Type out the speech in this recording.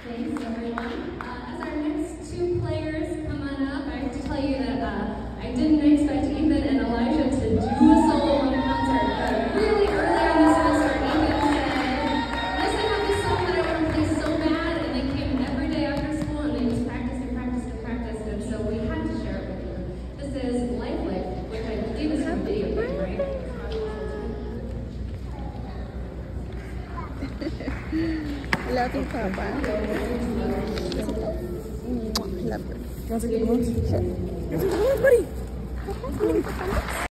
Thanks, everyone. As our next two players come on up, I have to tell you that I didn't expect Ethan and Elijah to do a solo on the concert, but really early on the semester, Ethan said, "Yes, I have this song that I want to play so bad," and they came every day after school and they just practiced and practiced and practiced, and so we had to share it with you. This is Lifelike, which I believe is from video game, right? Love you, Papa. Love you. Want to get one? Sure. Buddy.